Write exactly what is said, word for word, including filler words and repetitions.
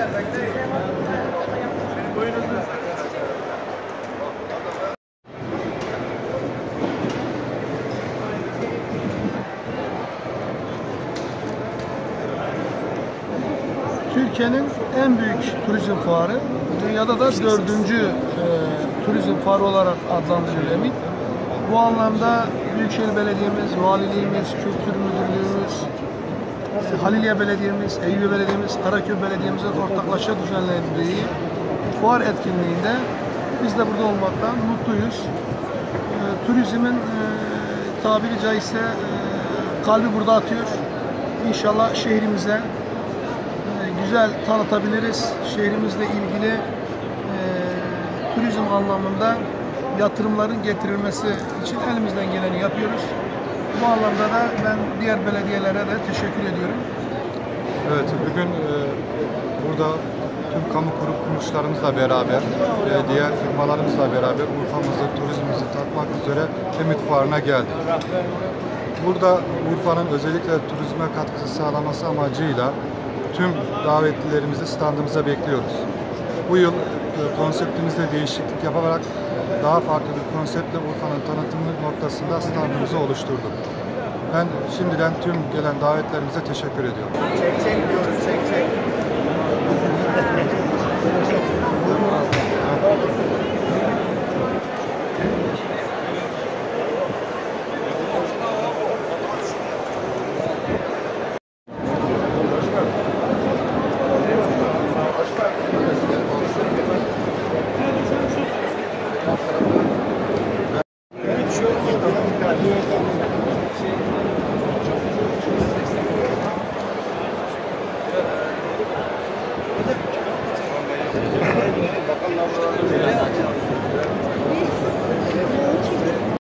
Türkiye'nin en büyük turizm fuarı, dünyada da dördüncü e, turizm fuarı olarak adlandırılıyor EMİT. Bu anlamda Büyükşehir Belediye'miz, Valiliğimiz, Kültür Müdürlüğümüz, Haliliye Belediye'miz, Eyüp Belediye'miz, Karaköy Belediye'mizin ortaklaşa düzenlendiği fuar etkinliğinde biz de burada olmaktan mutluyuz. E, turizmin e, tabiri caizse e, kalbi burada atıyor. İnşallah şehrimize güzel tanıtabiliriz. Şehrimizle ilgili e, turizm anlamında yatırımların getirilmesi için elimizden geleni yapıyoruz. Bu anlamda da ben diğer belediyelere de teşekkür ediyorum. Evet, bugün e, burada tüm kamu kurum kuruluşlarımızla beraber ve diğer firmalarımızla beraber Urfa'mızı, turizmimizi tatmak üzere EMİT Fuarı'na geldik. Burada Urfa'nın özellikle turizme katkısı sağlaması amacıyla tüm davetlilerimizi standımıza bekliyoruz. Bu yıl konseptimizde değişiklik yaparak daha farklı bir konseptle Urfa'nın tanıtımı noktasında standımızı oluşturduk. Ben şimdiden tüm gelen davetlerimize teşekkür ediyorum. Çek çek diyoruz, çek çek. Bakalım.